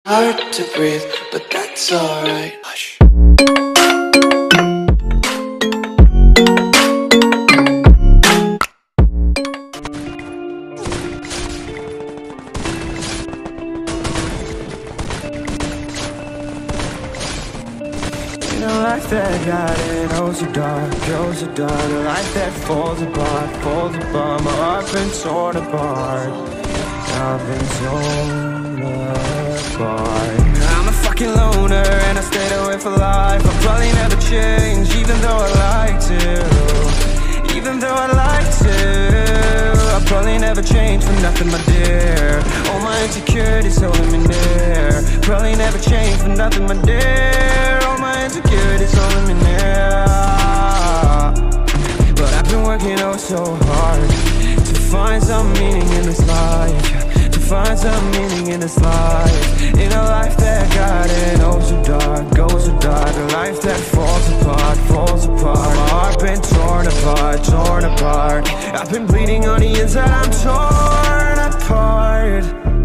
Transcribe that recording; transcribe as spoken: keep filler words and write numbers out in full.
Hard to breathe, but that's alright. Hush. In a life that got it, oh so dark, oh so dark. A life that falls apart, falls apart. My heart been torn apart, I've been torn apart. I'm a fucking loner and I stayed away for life. I'll probably never change, even though I like to. Even though I like to, I'll probably never change for nothing, my dear. All my insecurities holding me near. Probably never change for nothing, my dear. All my insecurities holding me near. But I've been working oh so hard to find some meaning in this life, to find some meaning in this life. In a life that got it oh so dark, oh so dark. A life that falls apart, falls apart. My heart been torn apart, torn apart. I've been bleeding on the inside, I'm torn apart.